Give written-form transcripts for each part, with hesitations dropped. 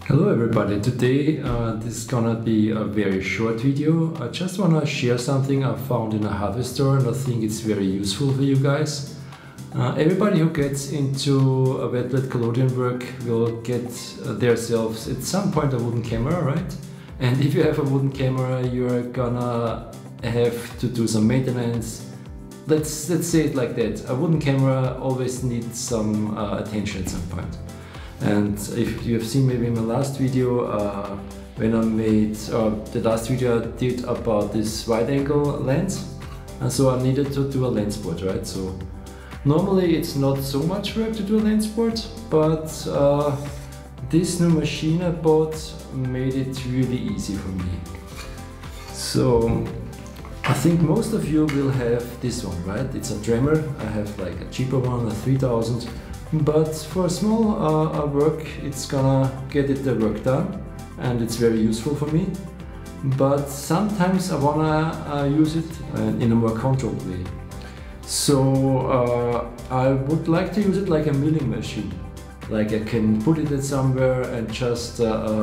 Hello everybody, today this is gonna be a very short video. I just wanna share something I found in a hardware store and I think it's very useful for you guys. Everybody who gets into a wet led collodion work will get themselves at some point a wooden camera, right? And if you have a wooden camera, you're gonna have to do some maintenance. Let's say it like that. A wooden camera always needs some attention at some point. And if you have seen maybe in my last video, when I made the last video I did about this wide angle lens, and so I needed to do a lens board, right? So normally it's not so much work to do a lens board, but this new machine I bought made it really easy for me. So I think most of you will have this one, right? It's a Dremel. I have like a cheaper one, a 3000. But for small work, it's gonna get the work done and it's very useful for me. But sometimes I wanna use it in a more controlled way. So I would like to use it like a milling machine. Like I can put it somewhere and just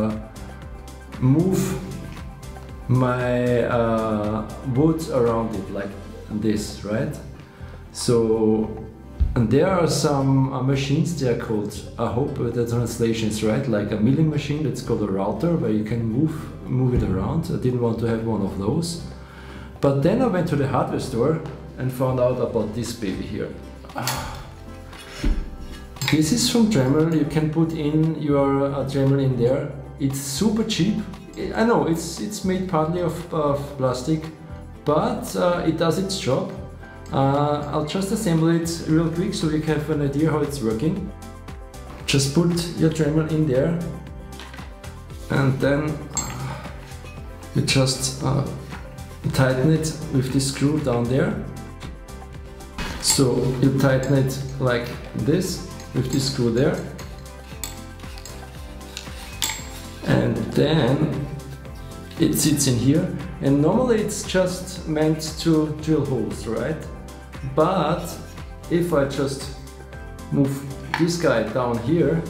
move my wood around it like this, right? So and there are some machines, they are called, I hope the translation is right, like a milling machine that's called a router, where you can move it around. I didn't want to have one of those. But then I went to the hardware store and found out about this baby here. This is from Dremel. You can put in your Dremel in there. It's super cheap. I know it's made partly of plastic, but it does its job. I'll just assemble it real quick so you can have an idea how it's working. Just put your Dremel in there and then you just tighten it with this screw down there. So you tighten it like this with this screw there, and then it sits in here, and normally it's just meant to drill holes, right? But if I just move this guy down here,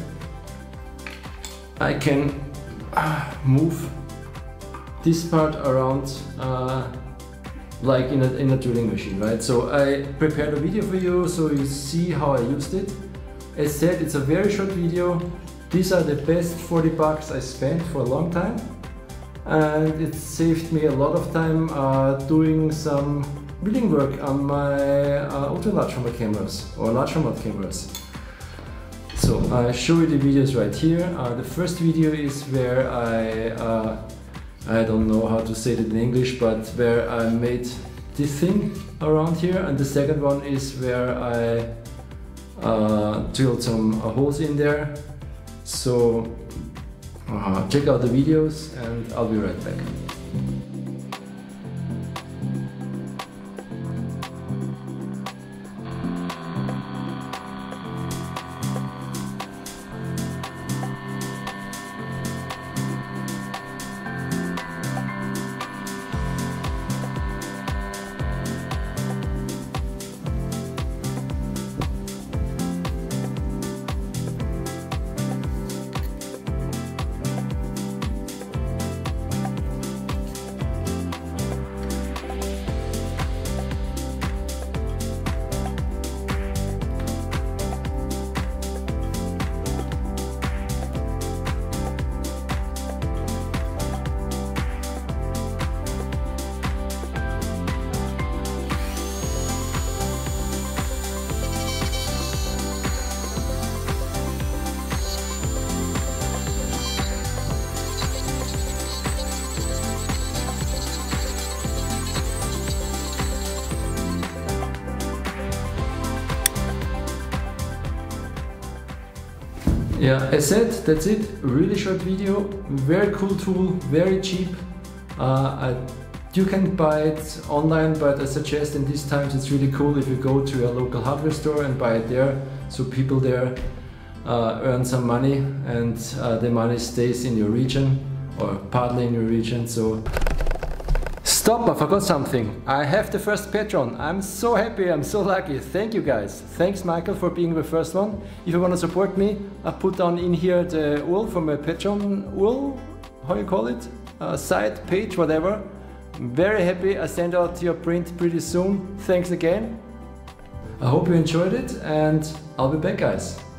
I can move this part around like in a drilling machine, right? So I prepared a video for you so you see how I used it. As said, it's a very short video. These are the best 40 bucks I spent for a long time, and it saved me a lot of time doing some building work on my ultra large format cameras or large format cameras. So I show you the videos right here. The first video is where I don't know how to say it in English, but where I made this thing around here, and the second one is where I drilled some holes in there. So check out the videos and I'll be right back. Yeah, as said, that's it. Really short video, very cool tool, very cheap. You can buy it online, but I suggest in these times it's really cool if you go to your local hardware store and buy it there, so people there earn some money and the money stays in your region or partly in your region. So Stop, I forgot something. I have the first Patreon. I'm so happy, I'm so lucky. Thank you guys. Thanks Michael for being the first one. If you want to support me, I put down in here the URL for my Patreon URL, how you call it? Site, page, whatever. I'm very happy. I send out your print pretty soon. Thanks again. I hope you enjoyed it and I'll be back guys.